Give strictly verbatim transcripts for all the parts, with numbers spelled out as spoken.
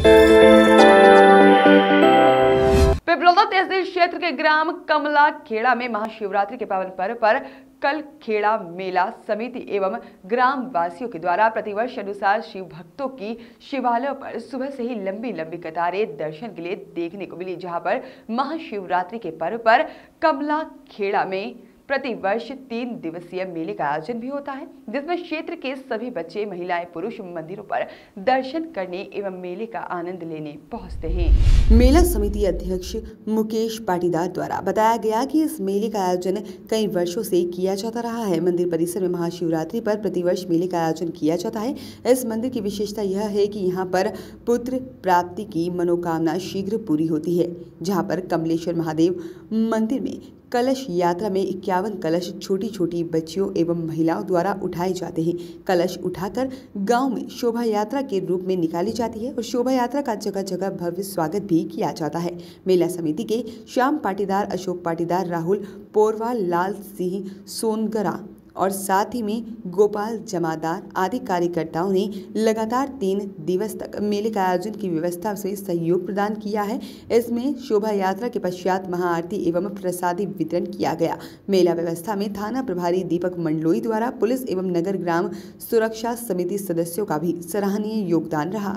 पिपलोदा तहसील क्षेत्र के ग्राम कमला खेड़ा में महाशिवरात्रि के पावन पर्व पर कल खेड़ा मेला समिति एवं ग्राम वासियों के द्वारा प्रतिवर्ष अनुसार शिव भक्तों की शिवालयों पर सुबह से ही लंबी लंबी कतारें दर्शन के लिए देखने को मिली, जहां पर महाशिवरात्रि के पर्व पर कमला खेड़ा में प्रतिवर्ष तीन दिवसीय मेले का आयोजन भी होता है, जिसमें क्षेत्र के सभी बच्चे, महिलाएं, पुरुष मंदिरों पर दर्शन करने एवं मेले का आनंद लेने पहुंचते हैं। मेला समिति अध्यक्ष मुकेश पाटीदार द्वारा बताया गया कि इस मेले का आयोजन कई वर्षों से किया जाता रहा है। मंदिर परिसर में महाशिवरात्रि पर प्रतिवर्ष मेले का आयोजन किया जाता है। इस मंदिर की विशेषता यह है कि यहाँ पर पुत्र प्राप्ति की मनोकामना शीघ्र पूरी होती है, जहाँ पर कमलेश्वर महादेव मंदिर में कलश यात्रा में इक्यावन कलश छोटी छोटी बच्चियों एवं महिलाओं द्वारा उठाए जाते हैं। कलश उठाकर गांव में शोभा यात्रा के रूप में निकाली जाती है और शोभा यात्रा का जगह जगह भव्य स्वागत भी किया जाता है। मेला समिति के श्याम पाटीदार, अशोक पाटीदार, राहुल पोरवाल, लाल सिंह सोनगरा और साथ ही में गोपाल जमादार आदि कार्यकर्ताओं ने लगातार तीन दिवस तक मेले का आयोजन की व्यवस्था से सहयोग प्रदान किया है। इसमें शोभा यात्रा के पश्चात महाआरती एवं प्रसादी वितरण किया गया। मेला व्यवस्था में थाना प्रभारी दीपक मंडलोई द्वारा पुलिस एवं नगर ग्राम सुरक्षा समिति सदस्यों का भी सराहनीय योगदान रहा।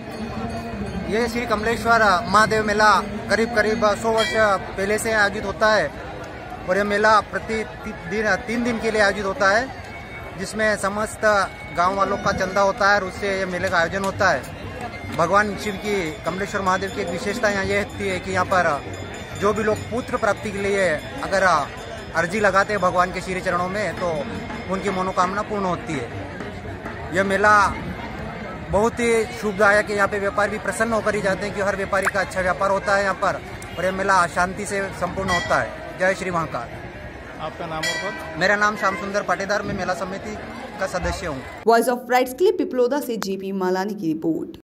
ये श्री कमलेश्वर महादेव मेला करीब करीब सौ वर्ष पहले से आयोजित होता है और यह मेला प्रति दिन तीन दिन के लिए आयोजित होता है, जिसमें समस्त गांव वालों का चंदा होता है और उससे यह मेले का आयोजन होता है। भगवान शिव की कमलेश्वर महादेव की एक विशेषता यहाँ यह होती है कि यहाँ पर जो भी लोग पुत्र प्राप्ति के लिए अगर अर्जी लगाते हैं भगवान के श्री चरणों में, तो उनकी मनोकामना पूर्ण होती है। यह मेला बहुत ही शुभदायक है। यहाँ पे व्यापारी भी प्रसन्न होकर ही जाते हैं कि हर व्यापारी का अच्छा व्यापार होता है यहाँ पर, और यह मेला शांति से संपूर्ण होता है। जय श्री महाकाल। आपका नाम और पद? मेरा नाम श्याम सुंदर पाटीदार, मैं मेला समिति का सदस्य हूँ। वॉइस ऑफ राइट्स के लिए पिपलोदा से जीपी मालानी की रिपोर्ट।